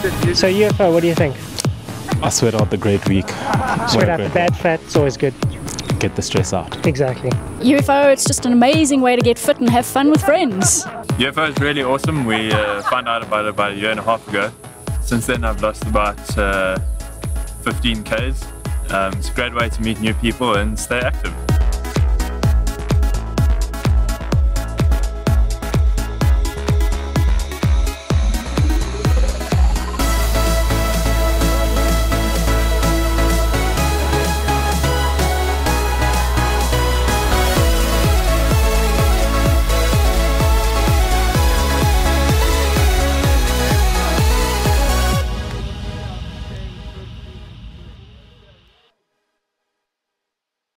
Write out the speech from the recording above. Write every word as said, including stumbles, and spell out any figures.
So U F O, what do you think? I sweat out the great week. Sweat out the bad fat, it's always good. Get the stress out. Exactly. U F O, it's just an amazing way to get fit and have fun with friends. U F O is really awesome. We uh, found out about it about a year and a half ago. Since then I've lost about uh, fifteen Ks. Um, it's a great way to meet new people and stay active.